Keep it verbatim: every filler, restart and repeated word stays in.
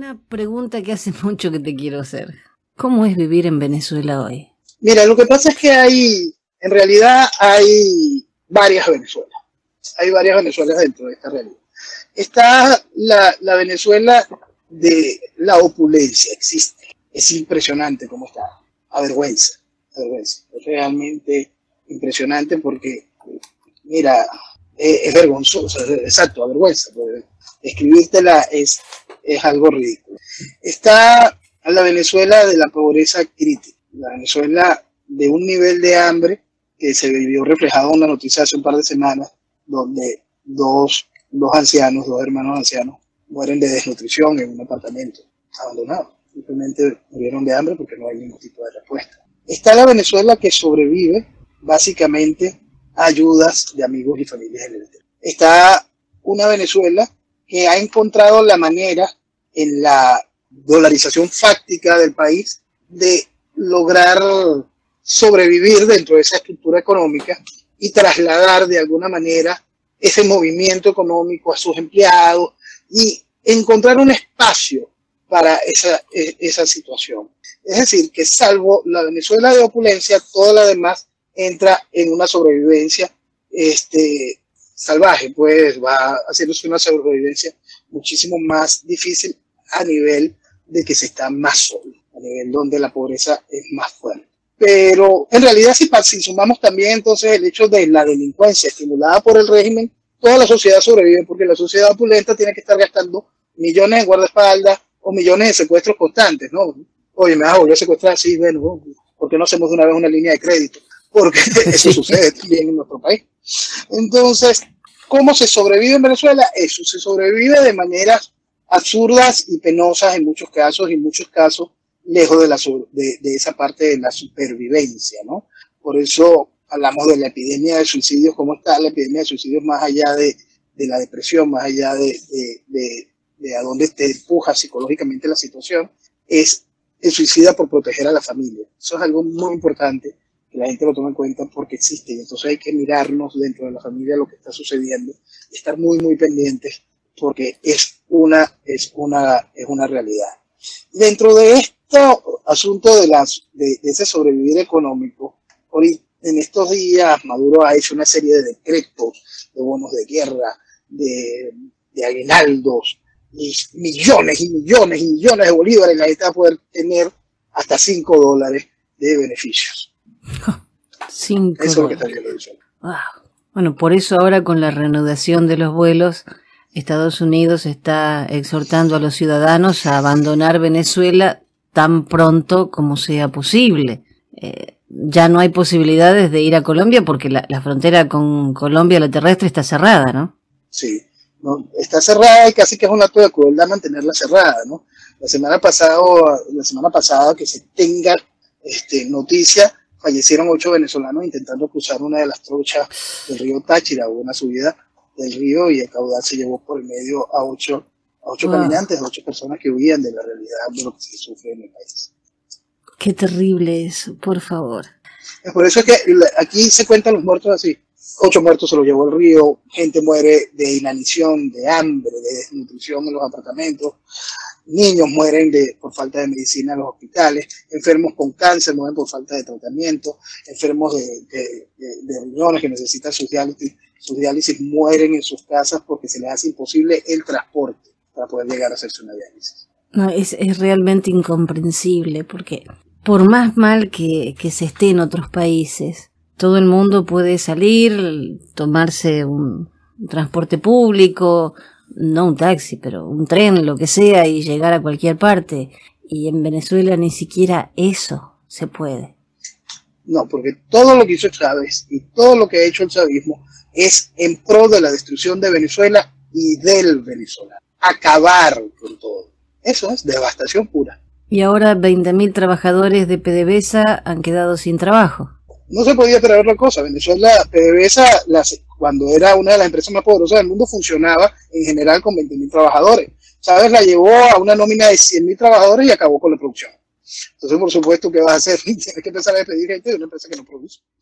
una pregunta que hace mucho que te quiero hacer. ¿Cómo es vivir en Venezuela hoy? Mira, lo que pasa es que hay, en realidad hay varias Venezuelas. Hay varias Venezuelas dentro de esta realidad. Está la, la Venezuela de la opulencia, existe. Es impresionante cómo está. Avergüenza, avergüenza. Es realmente impresionante porque, mira, es, es vergonzoso, exacto, avergüenza. Escribírtela es, es algo ridículo. Está la Venezuela de la pobreza crítica, la Venezuela de un nivel de hambre que se vio reflejado en una noticia hace un par de semanas, donde dos, dos ancianos, dos hermanos ancianos, mueren de desnutrición en un apartamento abandonado. Simplemente murieron de hambre porque no hay ningún tipo de respuesta. Está la Venezuela que sobrevive básicamente a ayudas de amigos y familias en el exterior. Está una Venezuela que ha encontrado la manera en la dolarización fáctica del país de lograr sobrevivir dentro de esa estructura económica y trasladar de alguna manera ese movimiento económico a sus empleados y encontrar un espacio para esa, esa situación. Es decir, que salvo la Venezuela de opulencia, toda la demás entra en una sobrevivencia este, salvaje, pues va haciéndose una sobrevivencia muchísimo más difícil a nivel de que se está más solo, a nivel donde la pobreza es más fuerte. Pero en realidad si, si sumamos también entonces el hecho de la delincuencia estimulada por el régimen, toda la sociedad sobrevive porque la sociedad opulenta tiene que estar gastando millones en guardaespaldas o millones de secuestros constantes, ¿no? Oye, me vas a volver a secuestrar, sí, bueno, ¿por qué no hacemos de una vez una línea de crédito? Porque eso sucede también en nuestro país. Entonces, ¿cómo se sobrevive en Venezuela? Eso, se sobrevive de maneras absurdas y penosas en muchos casos, y en muchos casos lejos de, la, de, de esa parte de la supervivencia, ¿no? Por eso hablamos de la epidemia de suicidios, ¿cómo está la epidemia de suicidios más allá de, de la depresión, más allá de, de, de, de a dónde te empuja psicológicamente la situación? Es el suicida por proteger a la familia. Eso es algo muy importante que la gente lo tome en cuenta porque existe, y entonces hay que mirarnos dentro de la familia lo que está sucediendo, estar muy muy pendientes porque es una, es una, es una realidad. Dentro de este asunto de, las, de, de ese sobrevivir económico, en estos días Maduro ha hecho una serie de decretos, de bonos de guerra, de, de aguinaldos, y millones y millones y millones de bolívares. La gente va a poder tener hasta cinco dólares de beneficios. cinco Eso es lo que está viendo. Wow. Bueno, por eso ahora con la reanudación de los vuelos, Estados Unidos está exhortando a los ciudadanos a abandonar Venezuela tan pronto como sea posible. Eh, ya no hay posibilidades de ir a Colombia porque la, la frontera con Colombia, la terrestre, está cerrada, ¿no? Sí, no, está cerrada y casi que es un acto de crueldad mantenerla cerrada, ¿no? La semana pasada, la semana pasada que se tenga este, noticia, fallecieron ocho venezolanos intentando cruzar una de las trochas del río Táchira. Hubo una subida del río y el caudal se llevó por el medio a ocho, a ocho wow. caminantes, a ocho personas que huían de la realidad de lo que se sufre en el país. Qué terrible eso, por favor. Por eso es que aquí se cuentan los muertos así. Ocho muertos se los llevó el río, gente muere de inanición, de hambre, de desnutrición en los apartamentos, niños mueren de, por falta de medicina en los hospitales, enfermos con cáncer mueren por falta de tratamiento, enfermos de, de, de, de riñones que necesitan sus diálisis, sus diálisis mueren en sus casas porque se les hace imposible el transporte para poder llegar a hacerse una diálisis. No, es, es realmente incomprensible porque por más mal que, que se esté en otros países, todo el mundo puede salir, tomarse un transporte público, no un taxi, pero un tren, lo que sea, y llegar a cualquier parte. Y en Venezuela ni siquiera eso se puede. No, porque todo lo que hizo Chávez y todo lo que ha hecho el chavismo es en pro de la destrucción de Venezuela y del venezolano. Acabar con todo. Eso es devastación pura. Y ahora veinte mil trabajadores de PDVSA han quedado sin trabajo. No se podía esperar otra cosa. Venezuela, PDVSA, las, cuando era una de las empresas más poderosas del mundo, funcionaba en general con veinte mil trabajadores. Chávez la llevó a una nómina de cien mil trabajadores y acabó con la producción. Entonces, por supuesto, ¿qué vas a hacer? Tienes que empezar a despedir gente de una empresa que no produce.